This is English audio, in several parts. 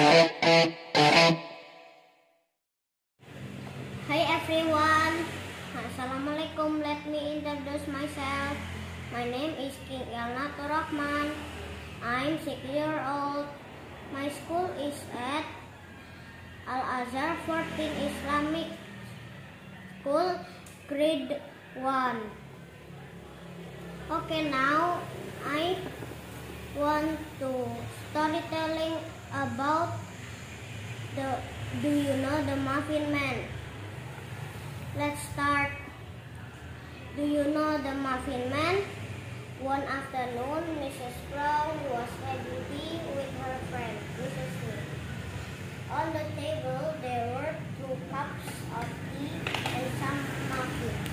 Hi everyone, Assalamualaikum. Let me introduce myself. My name is King Elnatur Rahman. I'm 6 years old. My school is at Al-Azhar 14 Islamic School, grade 1. Okay, now I want to storytelling about do you know the Muffin Man? Let's start. Do you know the Muffin Man? One afternoon, Mrs. Brown was having tea with her friend, Mrs. Smith. On the table, there were 2 cups of tea and some muffins.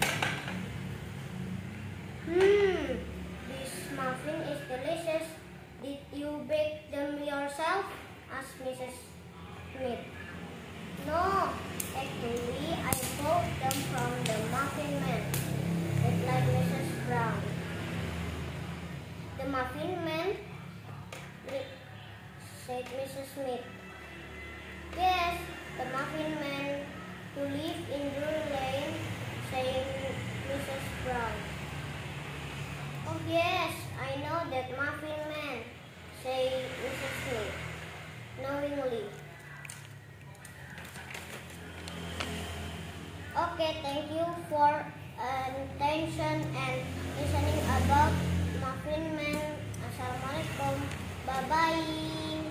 This muffin is delicious. Did you bake them yourself? Asked Mrs. Smith. No, actually, I bought them from the Muffin Man, replied Mrs. Brown. The Muffin Man, said Mrs. Smith. Yes, the Muffin Man who lived in Drury Lane, said Mrs. Brown. Oh yes, I know that Muffin Man, said Mrs. Smith, knowingly. Okay, thank you for attention and listening about Muffin Man. Assalamualaikum. Bye-bye.